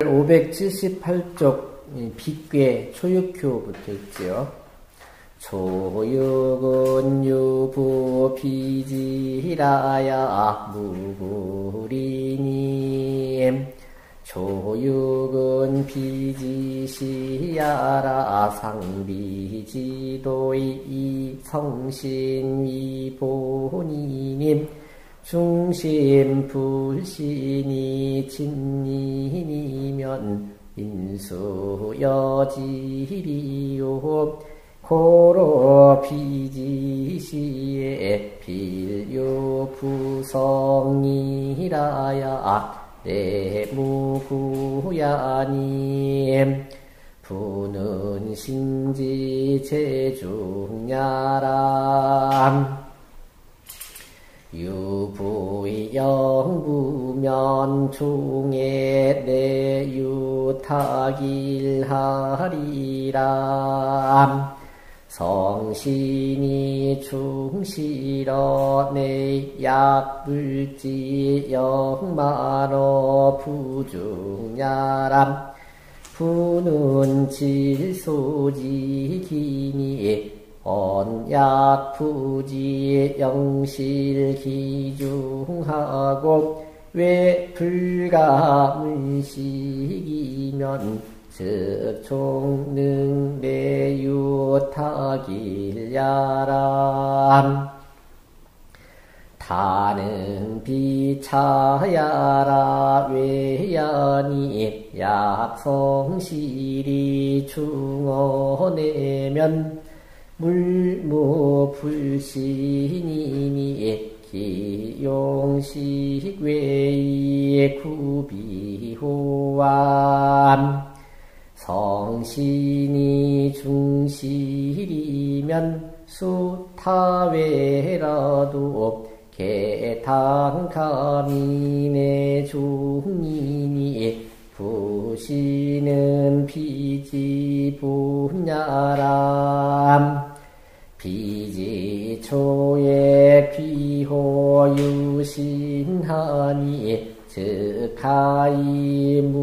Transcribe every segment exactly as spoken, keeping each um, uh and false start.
오백칠십팔 쪽 빅괴 초육효부터 있지요. 초육은 유부 비지라야 무구리님. 초육은 비지시야라 상비지도의 성신이보니님. 중심 불신이 진인이면 인수여지리요. 고로 비지시에 빌유부성이라야 내무구야님. 부는 신지 제중야람. 유부의 영부면 중에 내유타길하리라. 성신이 충실어 내약불지 영만어 부중야람. 부는 질소지기니 언약부지 영실기중하고 왜 불가문식이면 즉 총능내유타길야람. 타는 비차야라 외연이 약성실이 중어내면 물무불신이니 기용식 외의 구비호암. 성신이 중실이면 수타외라도 개탕가민의 중이니 부시는 비지분야람. 비지초에 귀호유신하니 즉하이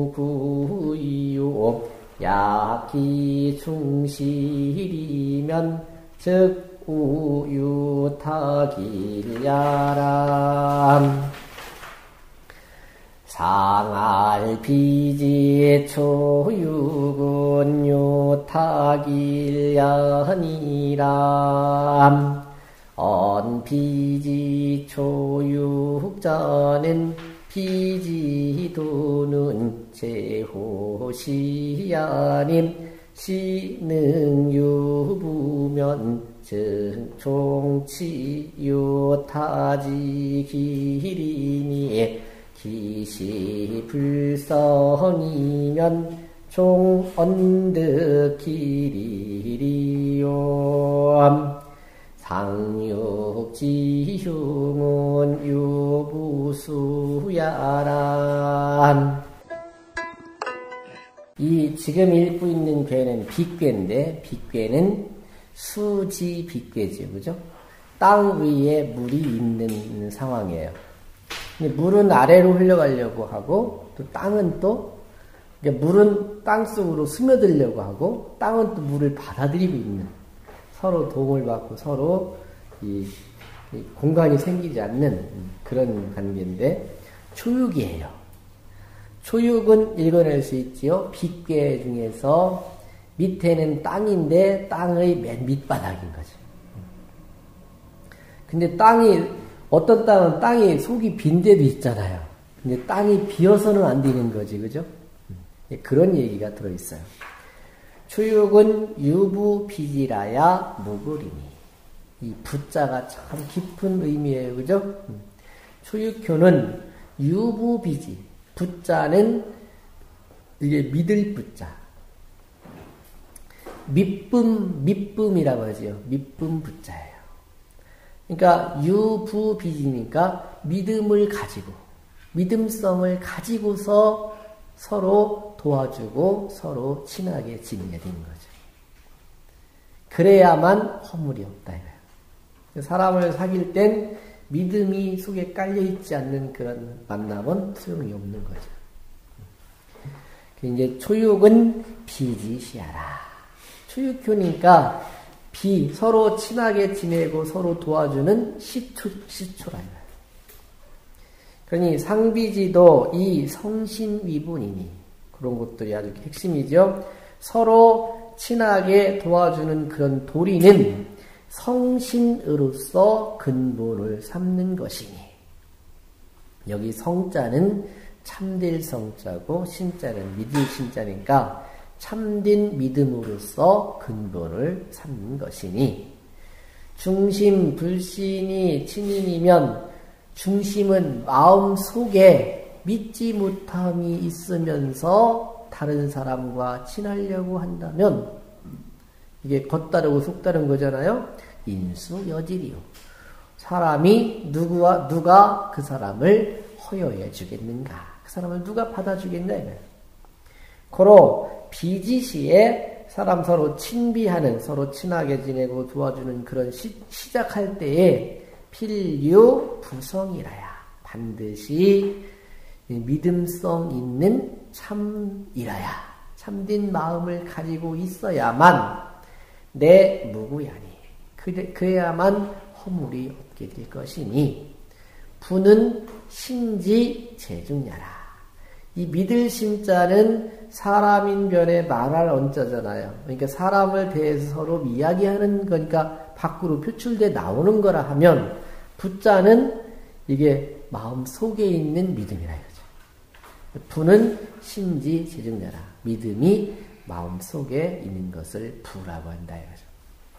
무구요. 약기 충실이면 즉 우유타길야람. 상알 비지 초육은 유타길야니람. 언 비지 초육자는 비지도는 제호시야님. 시능유부면 증총치유타지기리니 기시불성이면 총언득기리리요. 상육지흉은 유부수야란. 이 지금 읽고 있는 괴는 빅괴인데, 빅괴는 수지 빅괴죠, 그죠? 땅 위에 물이 있는 상황이에요. 근데 물은 아래로 흘러가려고 하고, 또 땅은 또, 그러니까 물은 땅 속으로 스며들려고 하고, 땅은 또 물을 받아들이고 있는, 서로 도움을 받고 서로 이, 이 공간이 생기지 않는 그런 관계인데, 초육이에요. 초육은 읽어낼 수 있지요. 빅괴 중에서 밑에는 땅인데 땅의 맨 밑바닥인 거죠. 근데 땅이, 어떤 땅은 땅이 속이 빈 데도 있잖아요. 근데 땅이 비어서는 안 되는 거지, 그죠? 그런 얘기가 들어있어요. 초육은 유부비지라야 무구리니. 이 부자가 참 깊은 의미예요, 그죠? 초육효는 유부비지. 부자는 이게 믿을 부자. 밑쁨, 밑쁨이라고 하죠. 밑쁨 부자예요. 그러니까 유부비지니까 믿음을 가지고, 믿음성을 가지고서 서로 도와주고 서로 친하게 지내야 되는 거죠. 그래야만 허물이 없다 이거예요. 사람을 사귈 땐 믿음이 속에 깔려있지 않는 그런 만남은 소용이 없는 거죠. 이제 초육은 비지시하라. 초육효니까 비, 서로 친하게 지내고 서로 도와주는 시초, 시초라. 그러니 상비지도 이 성신위분이니. 그런 것들이 아주 핵심이죠. 서로 친하게 도와주는 그런 도리는 성신으로서 근본을 삼는 것이니. 여기 성자는 참될 성자고 신자는 믿을 신자니까 참된 믿음으로써 근본을 삼는 것이니 중심 불신이 친인이면 중심은 마음 속에 믿지 못함이 있으면서 다른 사람과 친하려고 한다면 이게 겉다르고 속다른 거잖아요. 인수여질이요. 사람이 누구와 누가 그 사람을 허여해 주겠는가? 그 사람을 누가 받아주겠나? 고로 비지시에 사람 서로 친비하는, 서로 친하게 지내고 도와주는 그런 시, 시작할 때에 필유 부성이라야. 반드시 믿음성 있는 참이라야. 참된 마음을 가지고 있어야만 내 무구야니. 그래, 그래야만 허물이 없게 될 것이니 부는 신지 재중야라. 이 믿을 신자는 사람인 변에 말할 언자잖아요. 그러니까 사람을 대해서 서로 이야기하는 거니까 밖으로 표출돼 나오는 거라 하면 부자는 이게 마음 속에 있는 믿음이라 이거죠. 부는 신지 재중야라. 믿음이 마음 속에 있는 것을 부라고 한다 이거죠.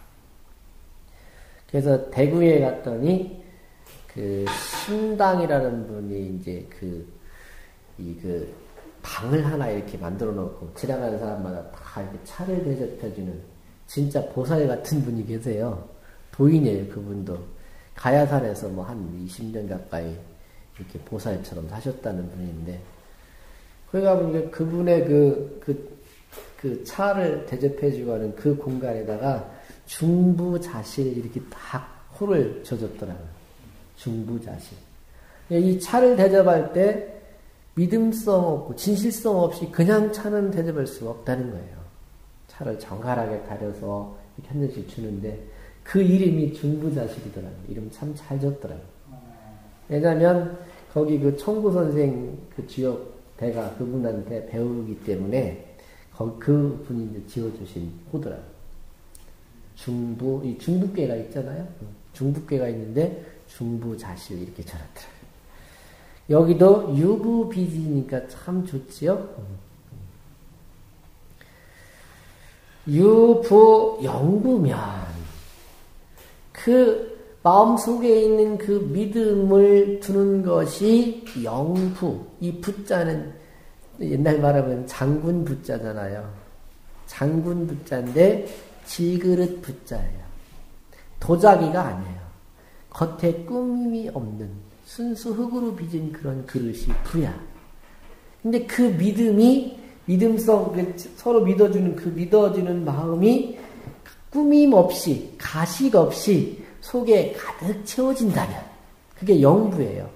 그래서 대구에 갔더니 그 신당이라는 분이 이제 그 이 그 방을 하나 이렇게 만들어 놓고 지나가는 사람마다 다 이렇게 차를 대접해주는 진짜 보살 같은 분이 계세요. 도인이에요, 그분도. 가야산에서 뭐 한 이십 년 가까이 이렇게 보살처럼 사셨다는 분인데, 거기 가보니까 그분의 그, 그, 그 차를 대접해주고 하는 그 공간에다가 중부자실 이렇게 딱 호를 져줬더라고요. 중부자실. 이 차를 대접할 때 믿음성 없고 진실성 없이 그냥 차는 대접할 수가 없다는 거예요. 차를 정갈하게 가려서 이렇게 한 잔씩 주는데 그 이름이 중부자실이더라고요. 이름 참 잘 졌더라고요. 왜냐하면 거기 그 청구 선생 그 주역 대가 그분한테 배우기 때문에 거기 그 분이 이제 지어주신 호더라고요. 중부, 이 중부계가 있잖아요. 중부계가 있는데 중부자실 이렇게 절하더라고요. 여기도 유부비지니까 참 좋지요. 유부영부면 그 마음속에 있는 그 믿음을 두는 것이 영부. 이 부자는 옛날 말하면 장군 부자잖아요. 장군 부자인데 질그릇 부자예요. 도자기가 아니에요. 겉에 꾸밈이 없는 순수 흙으로 빚은 그런 그릇이 부야. 근데 그 믿음이, 믿음성, 서로 믿어주는 그 믿어주는 마음이 꾸밈 없이, 가식 없이 속에 가득 채워진다면, 그게 영부예요.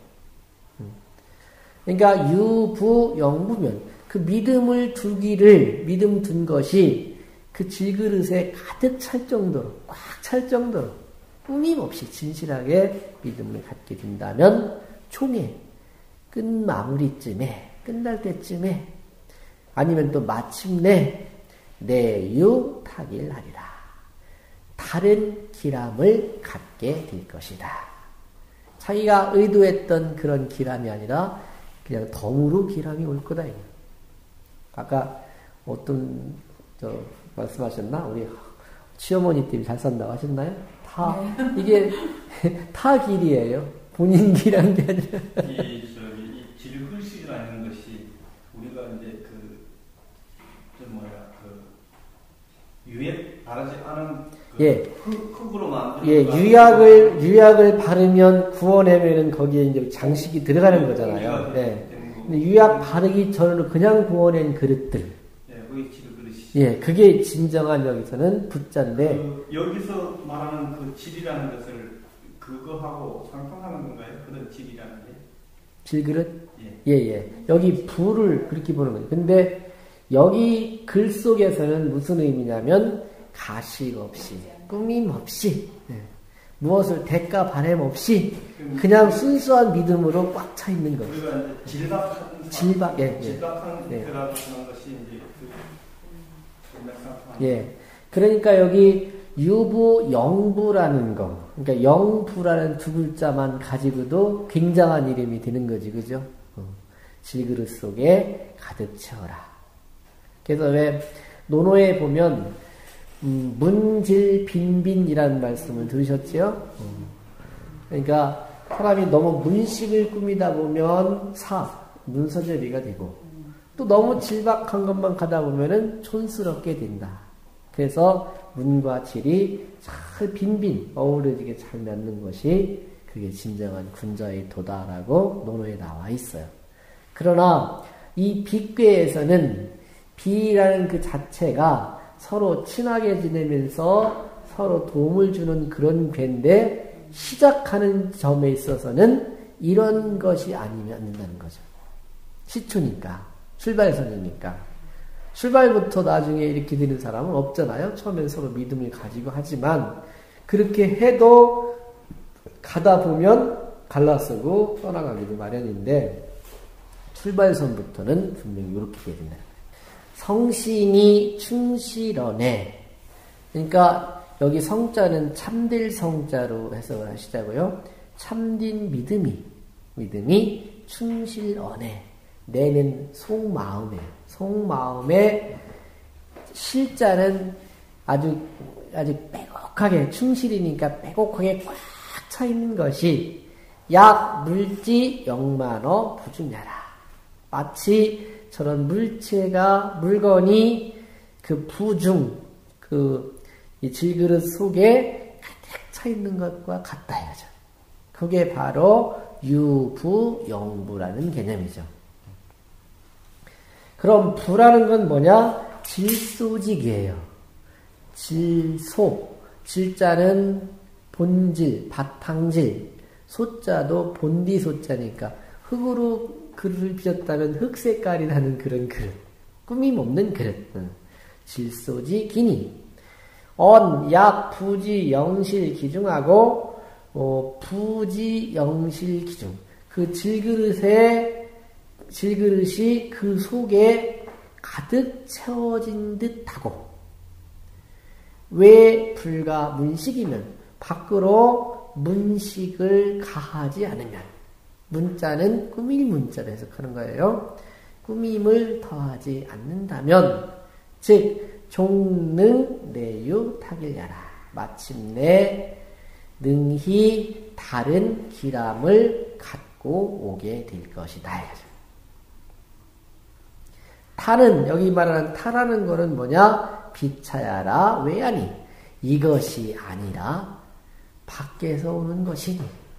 그러니까 유부, 영부면, 그 믿음을 두기를, 믿음 둔 것이 그 질그릇에 가득 찰 정도로, 꽉 찰 정도로, 꾸밈없이 진실하게 믿음을 갖게 된다면 총회 끝 마무리쯤에 끝날 때쯤에 아니면 또 마침내 내유 타길하리라. 다른 기람을 갖게 될 것이다. 자기가 의도했던 그런 기람이 아니라 그냥 덤으로 기람이 올 거다. 아까 어떤 저 말씀하셨나? 우리 시어머니 때문에 잘 산다고 하셨나요? 타, 네. 이게 타길이에요. 본인 길한 게 아니라. 이, 저기, 이 질글씨라는 것이 우리가 이제 그, 저 뭐야, 그, 유액 바르지 않은 그 예. 흙, 흙으로 만든. 예, 유약을, 유약을 바르면 구워내면은 거기에 이제 장식이 들어가는 거잖아요. 네. 근데 유약 바르기 전으로 그냥 구워낸 그릇들. 예, 그게 질그릇이. 예, 그게 진정한 여기서는 부자인데. 그 여기서 말하는 그 질이라는 것을 그거하고 상통하는 건가요? 그런 질이라는 게? 질그릇? 예. 예, 예. 여기 부를 그렇게 보는 거예요. 근데 여기 글 속에서는 무슨 의미냐면 가식 없이, 꾸밈 없이, 무엇을 대가 바램 없이 그냥 순수한 믿음으로 꽉 차 있는 것. 우리가 이제 질박한 질박, 예, 예. 질박한 예. 대라고 하는 것이 이제 그 예. 그러니까 여기 유부 영부라는 거, 그러니까 영부라는 두 글자만 가지고도 굉장한 이름이 되는 거지, 그죠? 어. 질그릇 속에 가득 채워라. 그래서 왜 논어에 보면 음, 문질 빈빈이라는 말씀을 들으셨지요? 어. 그러니까 사람이 너무 문식을 꾸미다 보면 사, 문서제비가 되고 또 너무 질박한 것만 가다 보면은 촌스럽게 된다. 그래서 문과 질이 잘 빈빈 어우러지게 잘 맺는 것이 그게 진정한 군자의 도다라고 논어에 나와 있어요. 그러나 이 빅괴에서는 비라는 그 자체가 서로 친하게 지내면서 서로 도움을 주는 그런 괴인데 시작하는 점에 있어서는 이런 것이 아니면 안 된다는 거죠. 시초니까, 출발선이니까. 출발부터 나중에 이렇게 되는 사람은 없잖아요. 처음엔 서로 믿음을 가지고 하지만 그렇게 해도 가다 보면 갈라서고 떠나가기도 마련인데 출발선부터는 분명히 이렇게 돼야 된다. 성신이 충실언에, 그러니까 여기 성자는 참될 성자로 해석을 하시자고요. 참된 믿음이, 믿음이 충실언에, 내는 속마음에, 속마음에 실자는 아주 아주 빼곡하게, 충실이니까 빼곡하게 꽉 차 있는 것이 약 물지 영만어 부중야라. 마치 저런 물체가, 물건이 그 부중, 그 이 질그릇 속에 가득 차 있는 것과 같다 이거죠. 그게 바로 유부영부라는 개념이죠. 그럼 부라는 건 뭐냐? 질소직이에요. 질소, 질자는 본질, 바탕질, 소자도 본디 소자니까 흙으로 그릇을 빚었다면 흙 색깔이 나는 그런 그릇, 꾸밈 없는 그릇. 질소지 기니 언, 약, 부지, 영실, 기중하고 어, 부지, 영실, 기중. 그 질그릇에 질그릇이 그 속에 가득 채워진 듯하고 왜 불가 문식이면 밖으로 문식을 가하지 않으면 문자는 꾸밀 문자로 해석하는 거예요. 꾸밈을 더하지 않는다면 즉 종능 내유 타길야라. 마침내 능히 다른 기람을 갖고 오게 될 것이다. 타는, 여기 말하는 타라는 거는 뭐냐? 비차야라 외아니. 이것이 아니라 밖에서 오는 것이니.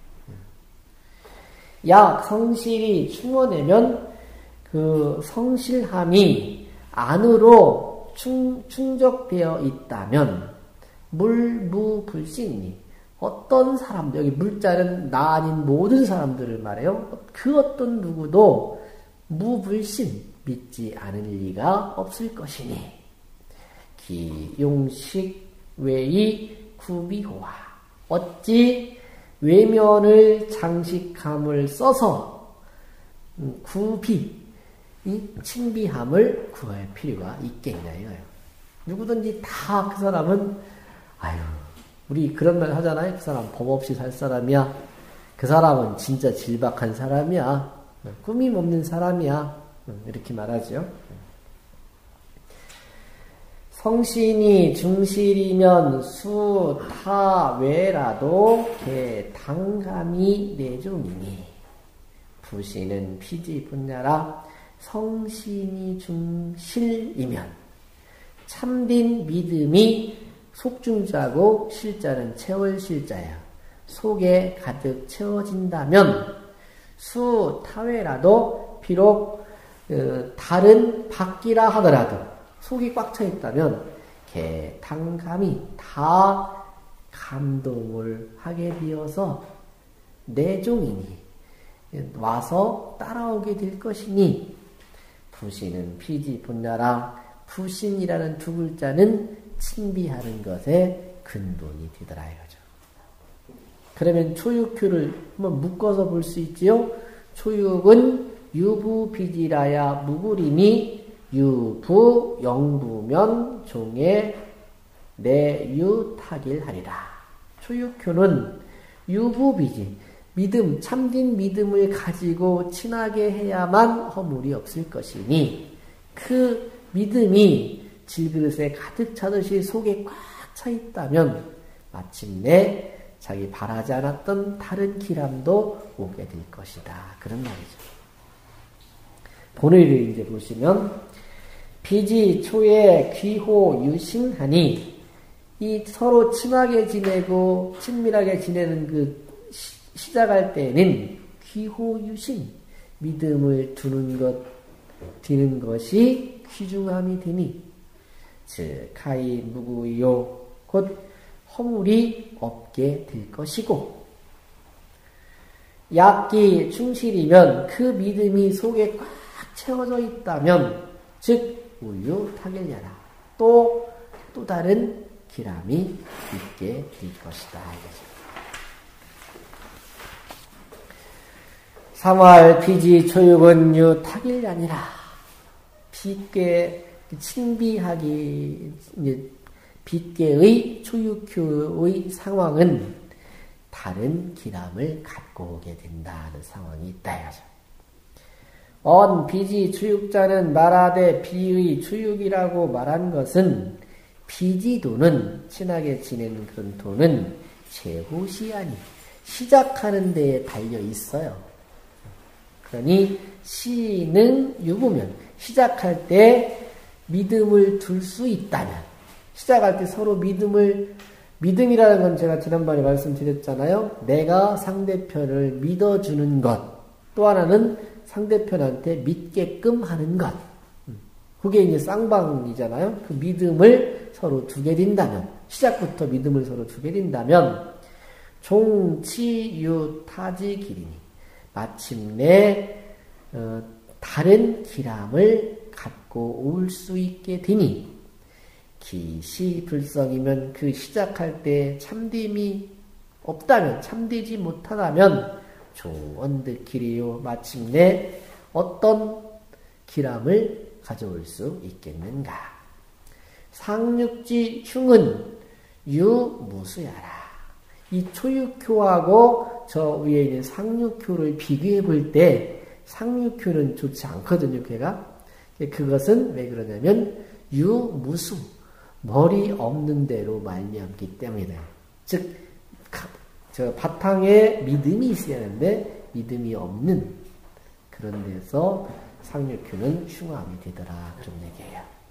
약 성실이 충원하면 그 성실함이 안으로 충, 충족되어 있다면 물무불신이 어떤 사람, 여기 물자는 나 아닌 모든 사람들을 말해요. 그 어떤 누구도 무불신, 믿지 않을 리가 없을 것이니 기용식 외의 구비호와 어찌 외면을 장식함을 써서 구비, 이 친비함을 구할 필요가 있겠냐 이거예요. 누구든지 다 그 사람은 아유 우리 그런 말 하잖아요. 그 사람 법 없이 살 사람이야. 그 사람은 진짜 질박한 사람이야. 꾸밈 없는 사람이야. 이렇게 말하죠. 성신이 중실이면 수, 타, 외라도 개, 당감이 내종이니 부시는 피지 분야라. 성신이 중실이면 참된 믿음이 속중자고 실자는 채월실자야. 속에 가득 채워진다면 수, 타외라도 비록 어, 다른 밖이라 하더라도 속이 꽉 차 있다면 개, 당감이 다 감동을 하게 되어서 내종이니 와서 따라오게 될 것이니 부신은 피지 분야라. 부신이라는 두 글자는 친비하는 것에 근본이 되더라 이거죠. 그러면 초육효를 한번 묶어서 볼 수 있지요. 초육은 유부비지라야 무구림이 유부 영부면 종에 내유타길하리라. 초육효는 유부비지, 믿음, 참된 믿음을 가지고 친하게 해야만 허물이 없을 것이니 그 믿음이 질그릇에 가득 차듯이 속에 꽉 차 있다면 마침내 자기 바라지 않았던 다른 기람도 오게 될 것이다. 그런 말이죠. 본의를 이제 보시면 비지 초에 귀호 유신하니 이 서로 친하게 지내고 친밀하게 지내는 그 시, 시작할 때는 귀호 유신 믿음을 두는 것 드는 것이 귀중함이 되니 즉 가히 무구요 곧 허물이 없게 될 것이고 약기 충실이면 그 믿음이 속에 꽉 채워져 있다면 즉 우유 타결야라 또 또 다른 기람이 있게 될 것이다. 삼월 비지 초육은 유 타결야니라. 비계 친비하기 비계의 초육효의 상황은 다른 기람을 갖고 오게 된다는 상황이 있다. 언 비지 초육자는 말하되 비의 초육이라고 말한 것은 비지도는 친하게 지내는 그런 도는 제후시하니 시작하는 데에 달려 있어요. 그러니 시는 유부면 시작할 때 믿음을 둘 수 있다면 시작할 때 서로 믿음을 믿음이라는 건 제가 지난번에 말씀드렸잖아요. 내가 상대편을 믿어주는 것 또 하나는 상대편한테 믿게끔 하는 것 그게 이제 쌍방이잖아요. 그 믿음을 서로 두게 된다면 시작부터 믿음을 서로 두게 된다면 종치유타지기리니 마침내 어, 다른 기람을 갖고 올 수 있게 되니 기시불성이면 그 시작할 때 참됨이 없다면 참되지 못하다면 종언득길이요 마침내 어떤 기람을 가져올 수 있겠는가. 상육지 흉은 유무수야라. 이 초육효하고 저 위에 있는 상육효를 비교해 볼 때 상육효는 좋지 않거든요. 걔가. 그것은 왜 그러냐면 유무수 머리 없는 대로 말미암기 때문이다. 즉 저 바탕에 믿음이 있어야 하는데 믿음이 없는 그런 데서 상육효는 흉함이 되더라. 그런 얘기예요.